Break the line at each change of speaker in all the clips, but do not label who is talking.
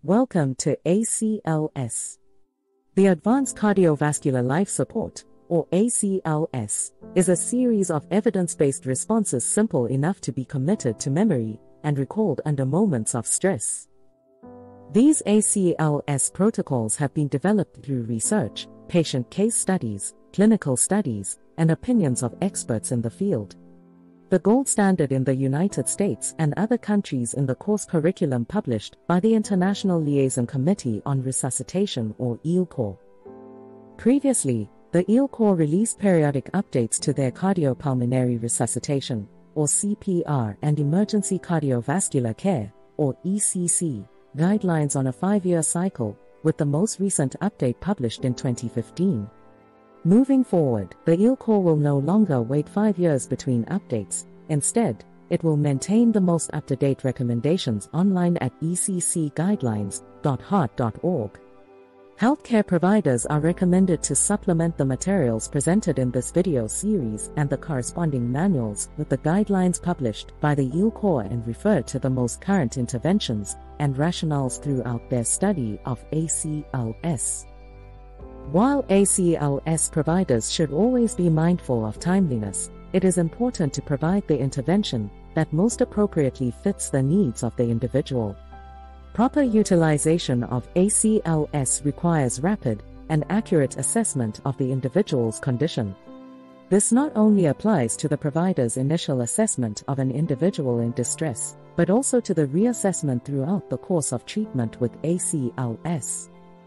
Welcome to ACLS. The Advanced Cardiovascular Life Support, or ACLS, is a series of evidence-based responses simple enough to be committed to memory and recalled under moments of stress. These ACLS protocols have been developed through research, patient case studies, clinical studies, and opinions of experts in the field. The gold standard in the United States and other countries in the course curriculum published by the International Liaison Committee on Resuscitation, or ILCOR. Previously, the ILCOR released periodic updates to their Cardiopulmonary Resuscitation, or CPR, and Emergency Cardiovascular Care, or ECC, guidelines on a 5-year cycle, with the most recent update published in 2015. Moving forward, the ILCOR will no longer wait 5 years between updates. Instead, it will maintain the most up-to-date recommendations online at eccguidelines.heart.org. Healthcare providers are recommended to supplement the materials presented in this video series and the corresponding manuals with the guidelines published by the ILCOR and refer to the most current interventions and rationales throughout their study of ACLS. While ACLS providers should always be mindful of timeliness, it is important to provide the intervention that most appropriately fits the needs of the individual. Proper utilization of ACLS requires rapid and accurate assessment of the individual's condition. This not only applies to the provider's initial assessment of an individual in distress, but also to the reassessment throughout the course of treatment with ACLS.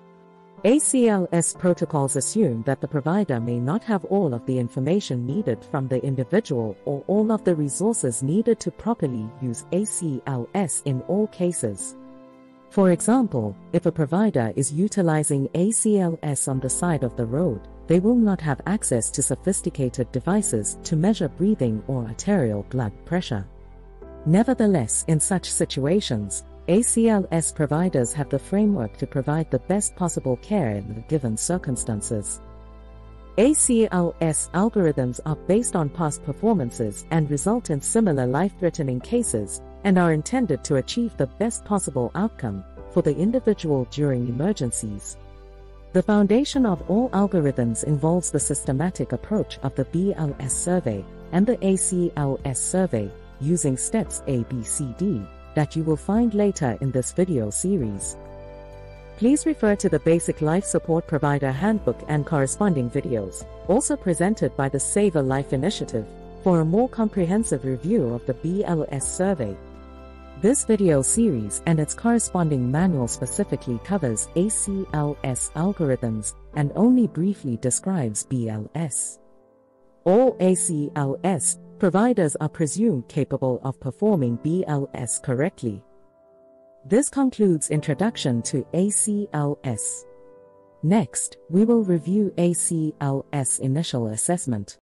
ACLS protocols assume that the provider may not have all of the information needed from the individual or all of the resources needed to properly use ACLS in all cases. For example, if a provider is utilizing ACLS on the side of the road, they will not have access to sophisticated devices to measure breathing or arterial blood pressure. Nevertheless, in such situations, ACLS providers have the framework to provide the best possible care in the given circumstances. ACLS algorithms are based on past performances and result in similar life-threatening cases, and are intended to achieve the best possible outcome for the individual during emergencies. The foundation of all algorithms involves the systematic approach of the BLS survey and the ACLS survey, using steps A, B, C, D, that you will find later in this video series. Please refer to the Basic Life Support Provider Handbook and corresponding videos, also presented by the Save a Life Initiative, for a more comprehensive review of the BLS survey. This video series and its corresponding manual specifically covers ACLS algorithms and only briefly describes BLS. All ACLS providers are presumed capable of performing BLS correctly. This concludes introduction to ACLS. Next, we will review ACLS initial assessment.